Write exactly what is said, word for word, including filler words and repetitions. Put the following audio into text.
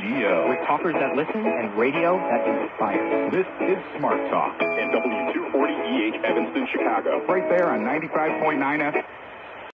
radio. With talkers that listen and radio that inspires. This is Smart Talk. And W two forty E H Evanston, Chicago. Right there on ninety-five point nine F M.